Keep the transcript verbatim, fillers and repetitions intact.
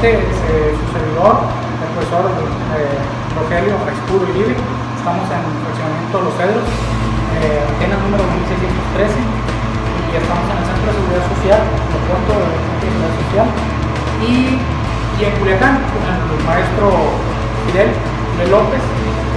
Igualmente, eh, su servidor, el profesor eh, Rogelio Expuro y Libre, estamos en el fraccionamiento Los Cedros, eh, antena número mil seiscientos trece, y estamos en el Centro de Seguridad Social, en el puerto del Centro de Seguridad Social, y, y en Culiacán, con el maestro Fidel de López,